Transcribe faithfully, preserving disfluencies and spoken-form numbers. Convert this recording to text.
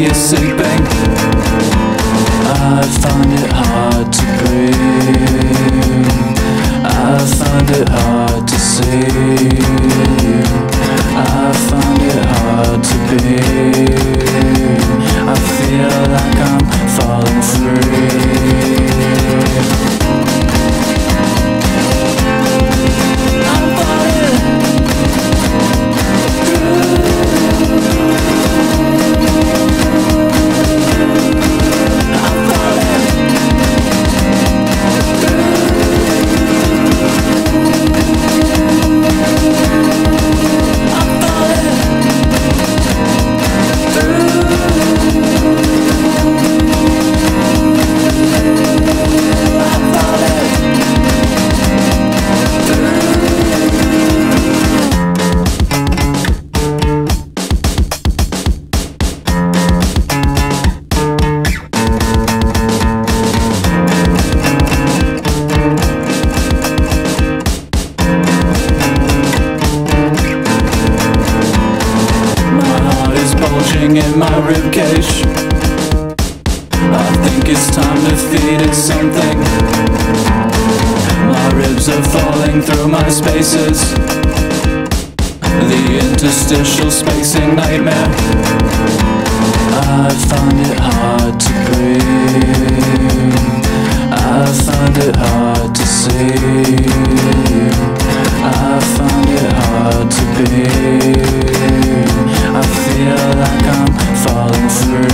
is sleeping. I find it hard to breathe. I find it hard to see. I find it hard to be. I feel like I'm falling free. I'm falling in my ribcage. I think it's time to feed it something. My ribs are falling through my spaces. The interstitial spacing nightmare. I find it hard to breathe. I find it hard to see. I find it hard to be. I feel like I'm falling through.